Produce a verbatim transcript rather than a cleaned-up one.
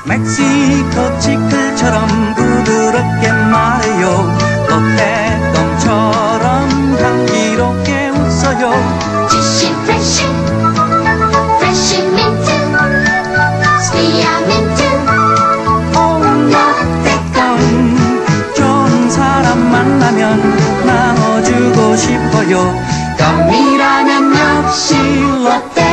멕시코 치클처럼 부드럽게 말해요. 롯데덤처럼 향기롭게 웃어요. 주시 프레쉬 프레쉬 민트 스피아민트 롯데덤 좋은 사람 만나면 나눠주고 싶어요. 껌이라면 역시 롯데